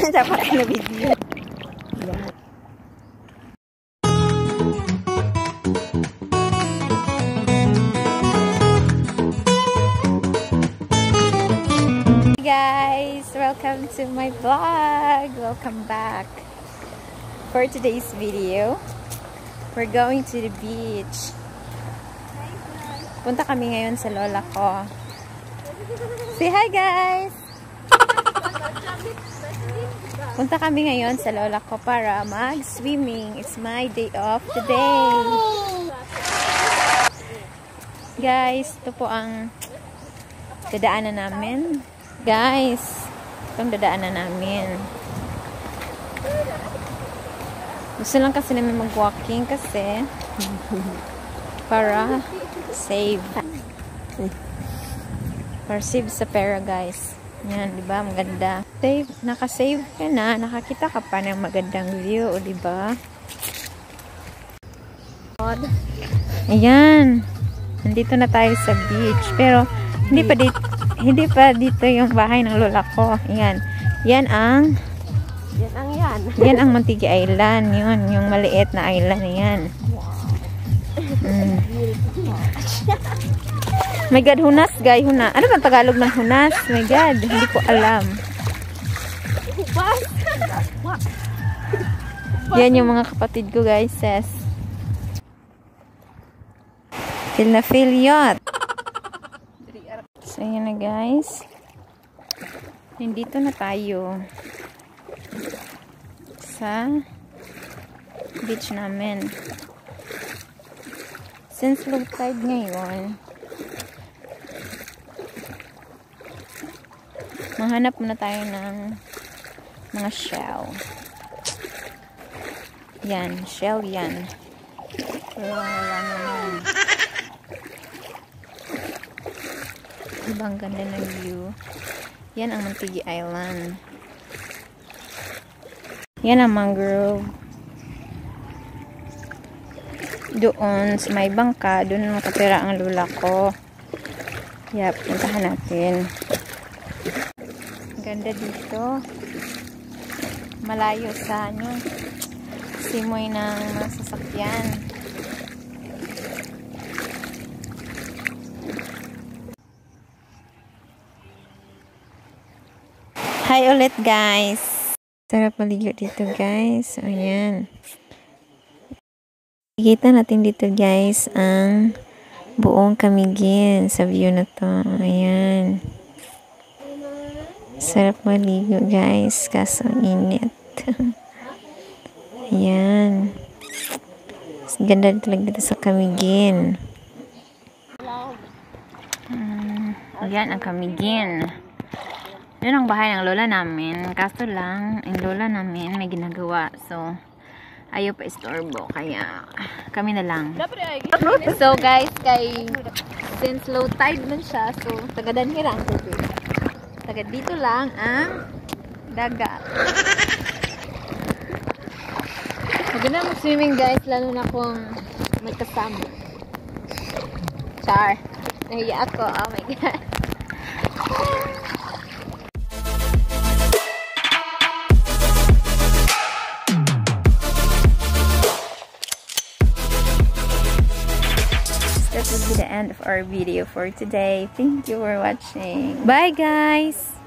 Dapat na video. Yan. Hey guys, welcome to my vlog. Welcome back. For today's video, we're going to the beach. Punta kami ngayon sa lola ko. Say hi guys! Punta kami ngayon sa lola ko para mag-swimming. It's my day off today. Guys, ito po ang dadaanan namin. Guys, itong dadaanan namin. Gusto lang kasi namin mag-walking kasi para save. Para save sa pera, guys. Yan, di ba? Maganda. Save, naka-save ka na. Nakakita ka pa ng magandang view, di ba? Ayan. Nandito na tayo sa beach. Pero, hindi pa dito yung bahay ng lola ko. Ayan. Yan ang Montigi Island. Yun, yung maliit na island. Ayan. My God, hunas, guys. Huna. Ano bang Tagalog ng hunas? My God, hindi ko alam. Yan yung mga kapatid ko, guys. Says. Feel na feel yacht. So, yan na, guys. Nandito na tayo sa beach namin. Since low tide ngayon, mahanap muna tayo ng mga shell. Yan, shell yan. Pero wala naman. Diba ang ganda ng view? Yan ang Montigi Island. Yan ang mangrove. Doon sa may bangka, doon nakatira ang lula ko. Yap, puntahan natin. Ganda dito. Malayo sa simoy ng mga sasakyan. Hi ulit, guys. Sarap maligo dito, guys. Ayan. Kita natin dito, guys, ang buong Camiguin sa view na to. Ayan. Sarap maligo, guys. Kaso init. Ayan. Ganda talaga dito sa Camiguin. Ayan ang Camiguin. Yun ang bahay ng lola namin. Kaso lang, ang lola namin may ginagawa. So, ayaw pa istorbo. Kaya, kami na lang. So, guys, since low tide man siya, so, tagadan nila ang tubig. Taga dito lang ang dagat. Maganda mag-swimming, guys, lalo na kung magkasama. Char. Nahiya ako. Oh my God. That would be the end of our video for today. Thank you for watching. Bye, guys!